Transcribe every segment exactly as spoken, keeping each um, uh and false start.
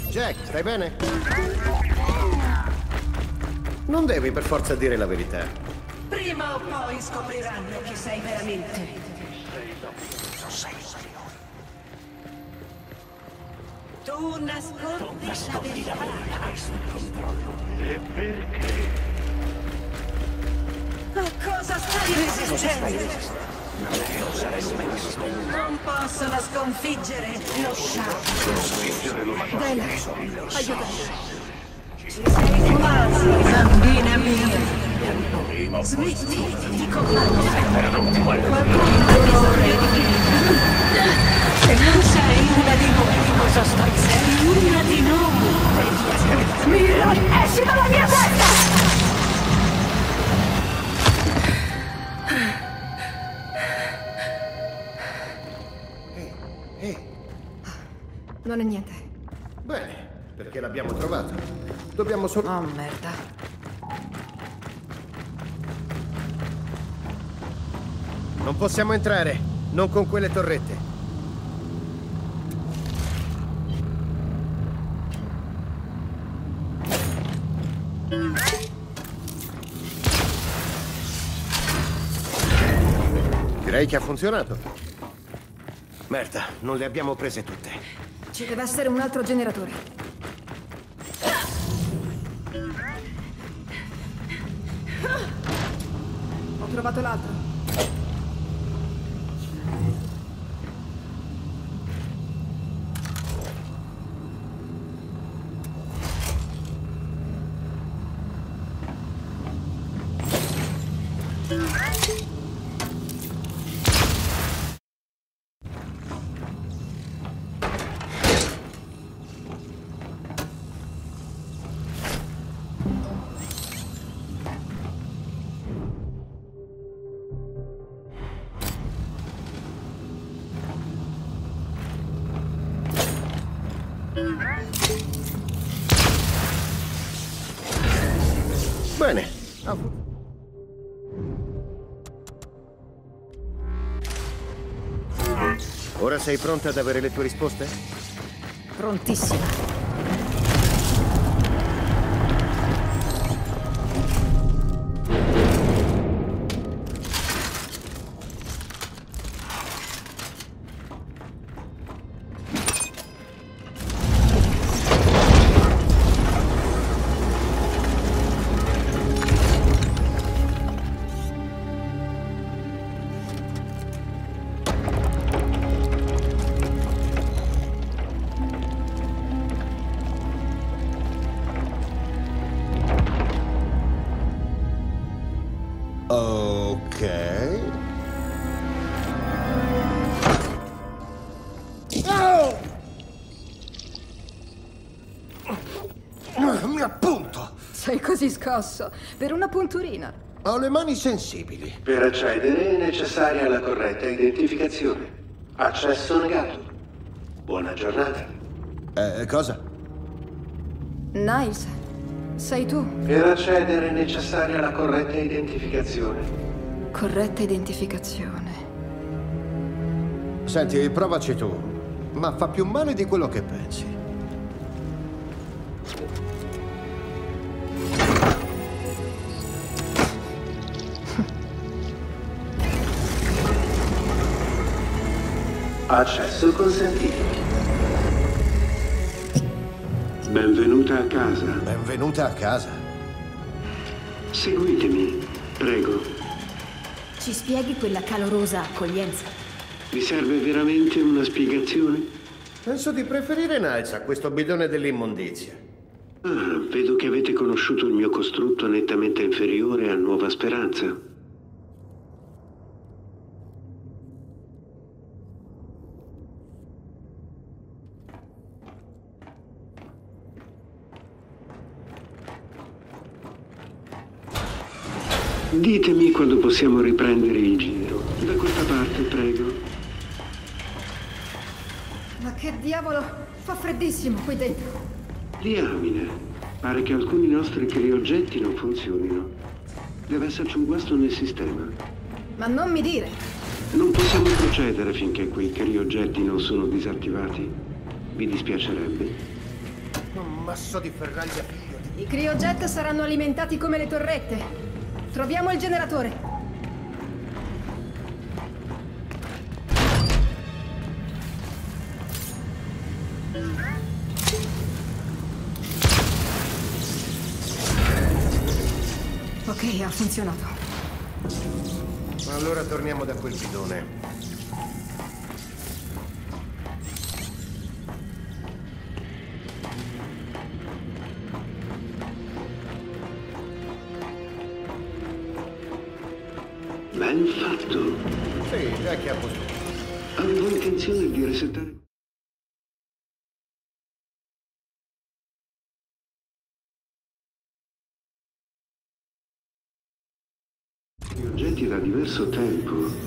Jack, stai bene? Non devi per forza dire la verità. Prima o poi scopriranno chi sei veramente. Sei io. Tu nascondi, Tu nascondi la la verità. verità sul controllo. E perché? A cosa stai resistendo? Non è che oserei smetterlo. Non possono sconfiggere lo sciacquo. Sconfiggere lo Della, aiutami. Ci sei rimasti, bambina mia. primo. Smetti di combattere. Per non quello. Qualcuno ha bisogno di vita. Se non sei una di noi, cosa stai? Sei una di noi. Mira, esci dalla mia testa! Ehi, Non è niente. bene, perché l'abbiamo trovato. Dobbiamo solo... Oh, merda. Non possiamo entrare, non con quelle torrette. Direi che ha funzionato. Merda, non le abbiamo prese tutte. Ci deve essere un altro generatore. Ho trovato l'altro. Bene. Ah, fu- Ora sei pronta ad avere le tue risposte? Prontissima. Ok. Oh! Mi appunto! Sei così scosso. Per una punturina. Ho le mani sensibili. Per accedere è necessaria la corretta identificazione. Accesso negato. Buona giornata. Eh, cosa? Niles, sei tu. Per accedere è necessaria la corretta identificazione. Corretta identificazione. Senti, provaci tu. Ma fa più male di quello che pensi. Accesso consentito. Benvenuta a casa. Benvenuta a casa. Seguitemi, prego. Ci spieghi quella calorosa accoglienza? Vi serve veramente una spiegazione? Penso di preferire Niles a questo bidone dell'immondizia. Ah, vedo che avete conosciuto il mio costrutto nettamente inferiore a Nuova Speranza. Ditemi quando possiamo riprendere il giro. Da questa parte, prego. Ma che diavolo? Fa freddissimo qui dentro. Diamine, pare che alcuni nostri criogetti non funzionino. Deve esserci un guasto nel sistema. Ma non mi dire. Non possiamo procedere finché quei criogetti non sono disattivati. Vi dispiacerebbe? Un masso di ferraglia figlio di... I criojet saranno alimentati come le torrette. Troviamo il generatore. Ok, ha funzionato. Allora torniamo da quel bidone. Ben fatto. Sì, già che a posto. Avevo intenzione di resettare... gli oggetti da diverso tempo.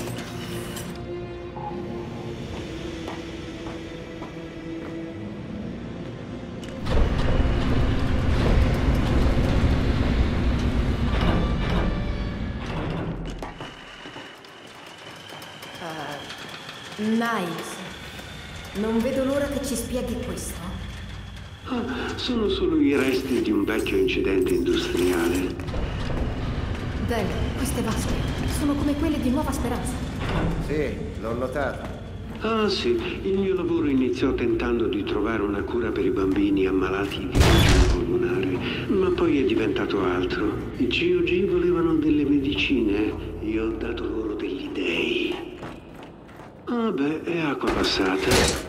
Niles, non vedo l'ora che ci spieghi questo. Ah, sono solo i resti di un vecchio incidente industriale. Del, queste vasche sono come quelle di Nuova Speranza. Sì, l'ho notato. Ah sì, il mio lavoro iniziò tentando di trovare una cura per i bambini ammalati di angina polmonare, ma poi è diventato altro. I G O G volevano delle medicine, io ho dato loro degli dei. Ah beh, è acqua passata.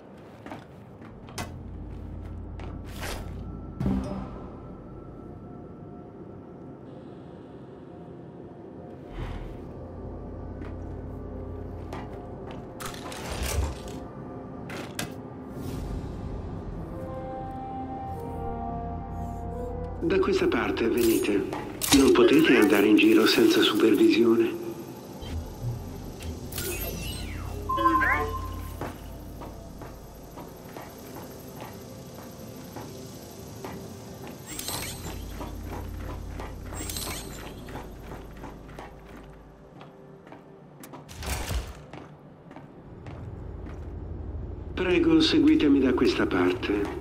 Da questa parte, venite. Non potete andare in giro senza supervisione. Prego, seguitemi da questa parte.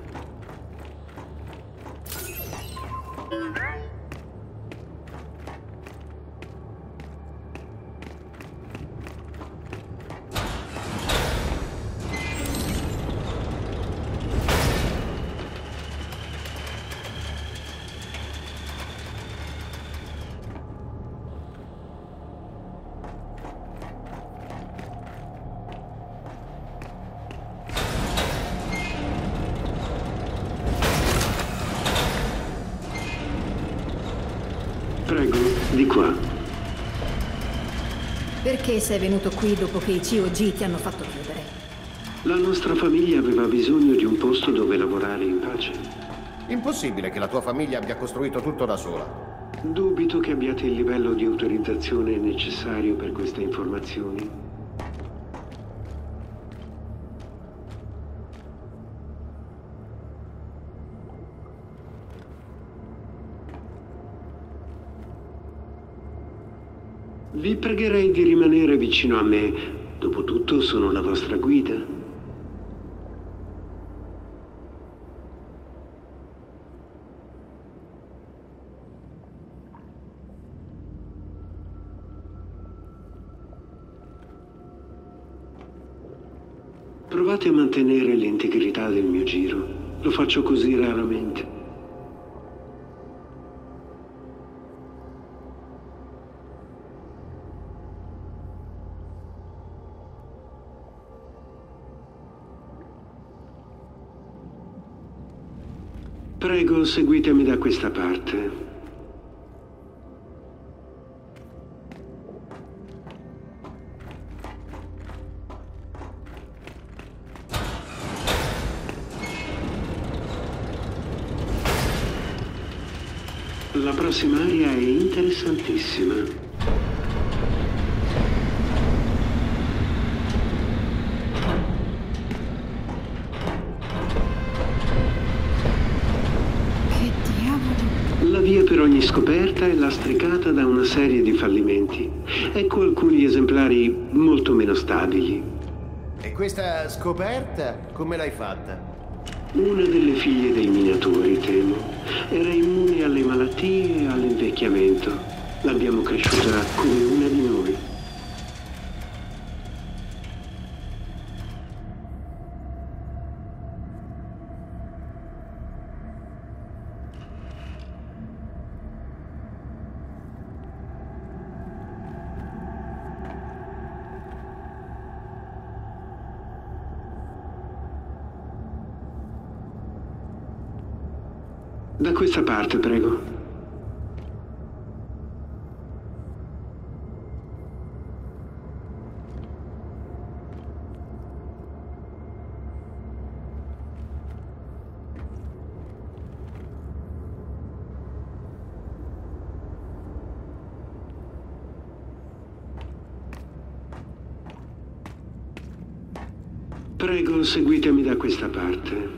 Prego, di qua. Perché sei venuto qui dopo che i C O G ti hanno fatto chiudere? La nostra famiglia aveva bisogno di un posto dove lavorare in pace. Impossibile che la tua famiglia abbia costruito tutto da sola. Dubito che abbiate il livello di autorizzazione necessario per queste informazioni. Vi pregherei di rimanere vicino a me. Dopotutto sono la vostra guida. Provate a mantenere l'integrità del mio giro. Lo faccio così raramente. Prego, seguitemi da questa parte. La prossima area è interessantissima. La via per ogni scoperta è lastricata da una serie di fallimenti. Ecco alcuni esemplari molto meno stabili. E questa scoperta come l'hai fatta? Una delle figlie dei minatori, temo. Era immune alle malattie e all'invecchiamento. L'abbiamo cresciuta come una di noi. Da questa parte, prego. Prego, seguitemi da questa parte.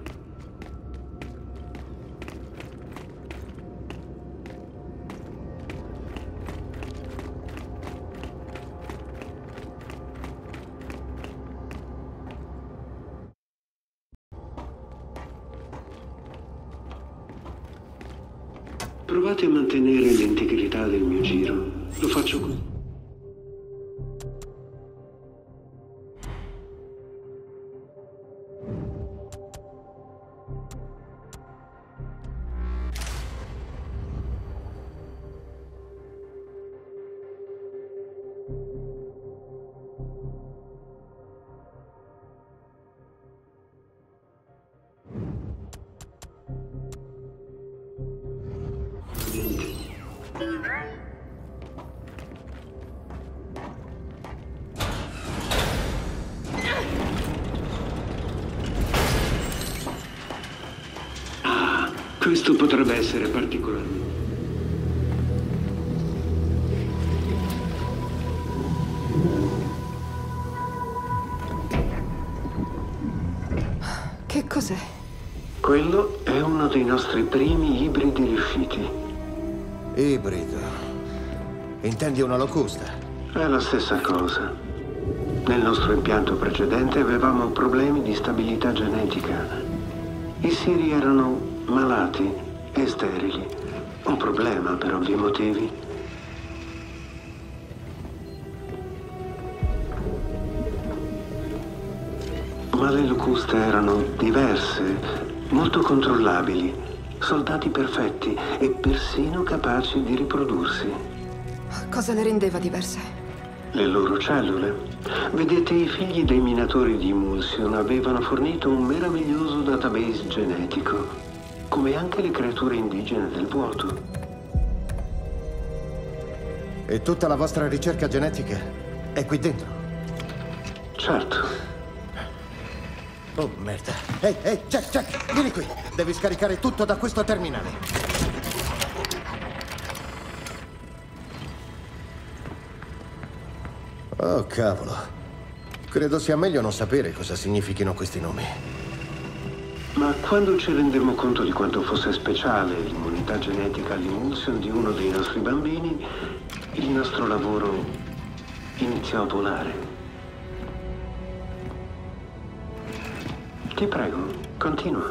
Provate a mantenere l'integrità del mio giro. Lo faccio così. Questo potrebbe essere particolare. Che cos'è? Quello è uno dei nostri primi ibridi riusciti. Ibrido. Intendi una locusta? È la stessa cosa. Nel nostro impianto precedente avevamo problemi di stabilità genetica. I siri erano malati e sterili. Un problema per ovvi motivi. Ma le locuste erano diverse, molto controllabili, soldati perfetti e persino capaci di riprodursi. Cosa le rendeva diverse? Le loro cellule. Vedete, i figli dei minatori di Imulsion avevano fornito un meraviglioso database genetico, come anche le creature indigene del vuoto. E tutta la vostra ricerca genetica è qui dentro? Certo. Oh, merda. Ehi, ehi, Jack, Jack, vieni qui. Devi scaricare tutto da questo terminale. Oh, cavolo. Credo sia meglio non sapere cosa significhino questi nomi. Ma quando ci rendemmo conto di quanto fosse speciale l'immunità genetica all'Imulsion di uno dei nostri bambini, il nostro lavoro iniziò a volare. Ti prego, continua.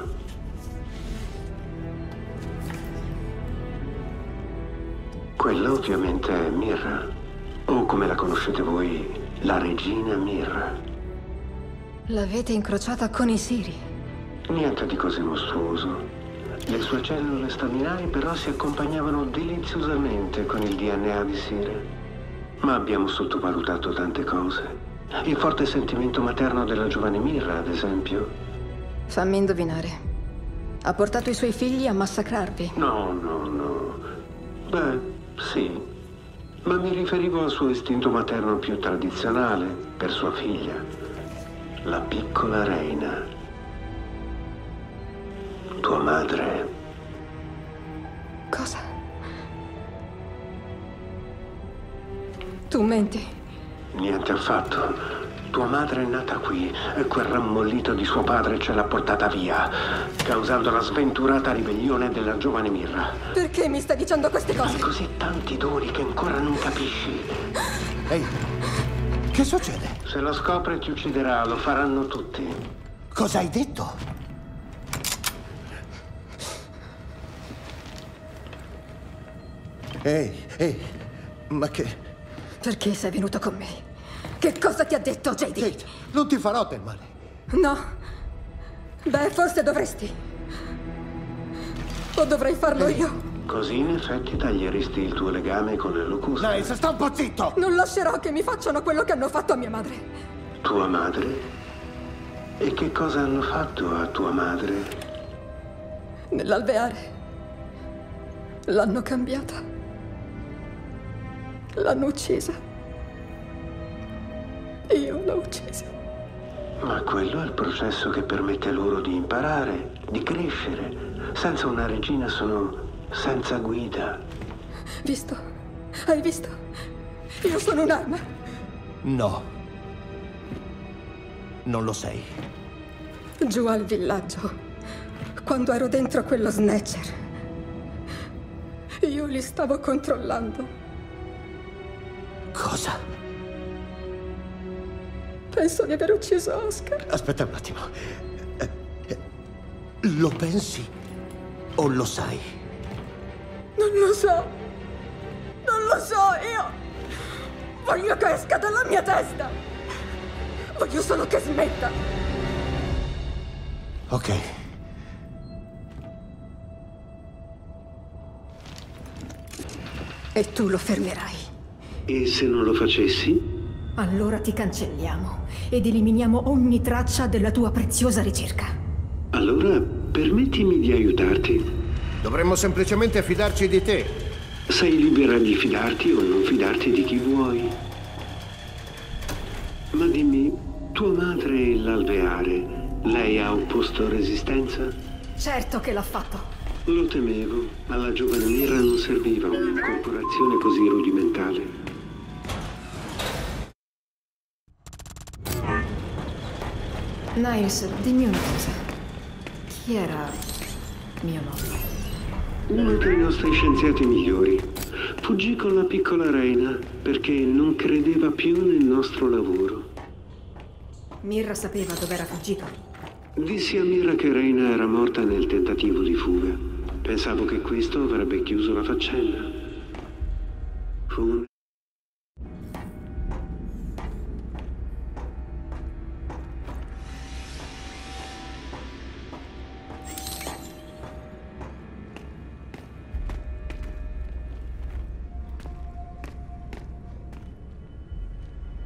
Quella ovviamente è Mirra, o come la conoscete voi, la regina Mirra. L'avete incrociata con i siri? Niente di così mostruoso. Le sue cellule staminali però si accompagnavano deliziosamente con il D N A di Sire. Ma abbiamo sottovalutato tante cose. Il forte sentimento materno della giovane Mirra, ad esempio. Fammi indovinare. Ha portato i suoi figli a massacrarvi? No, no, no. Beh, sì. Ma mi riferivo al suo istinto materno più tradizionale per sua figlia, la piccola Reina. Tua madre. Cosa? Tu menti? Niente affatto. Tua madre è nata qui e quel rammollito di suo padre ce l'ha portata via, causando la sventurata ribellione della giovane Mirra. Perché mi stai dicendo queste cose? Hai così tanti doni che ancora non capisci. Ehi, che succede? Se lo scopre ti ucciderà, lo faranno tutti. Cosa hai detto? Ehi, ehi, ma che... Perché sei venuto con me? Che cosa ti ha detto J D? Kate, non ti farò del male. No. Beh, forse dovresti. O dovrei farlo io. Così in effetti taglieresti il tuo legame con le locuste. Niles, sta un po' zitto! Non lascerò che mi facciano quello che hanno fatto a mia madre. Tua madre? E che cosa hanno fatto a tua madre? Nell'alveare. L'hanno cambiata. L'hanno uccisa. Io l'ho uccisa. Ma quello è il processo che permette loro di imparare, di crescere. Senza una regina sono senza guida. Visto? Hai visto? Io sono un'arma. No. Non lo sei. Giù al villaggio, quando ero dentro quello snatcher, io li stavo controllando. Cosa? Penso di aver ucciso Oscar. Aspetta un attimo. Eh, eh, Lo pensi o lo sai? Non lo so. Non lo so, io voglio che esca dalla mia testa. Voglio solo che smetta. Ok. E tu lo fermerai. E se non lo facessi? Allora ti cancelliamo ed eliminiamo ogni traccia della tua preziosa ricerca. Allora, permettimi di aiutarti. Dovremmo semplicemente fidarci di te. Sei libera di fidarti o non fidarti di chi vuoi. Ma dimmi, tua madre e l'alveare, lei ha opposto resistenza? Certo che l'ha fatto. Lo temevo. Alla giovane Mira non serviva un'incorporazione così rudimentale. Niles, dimmi una cosa. Chi era mio nonno? Uno dei nostri scienziati migliori. Fuggì con la piccola Reina perché non credeva più nel nostro lavoro. Mirra sapeva dove era fuggito. Dissi a Mira che Reina era morta nel tentativo di fuga. Pensavo che questo avrebbe chiuso la faccenda. Fu un...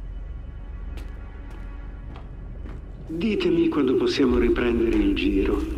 Ditemi quando possiamo riprendere il giro.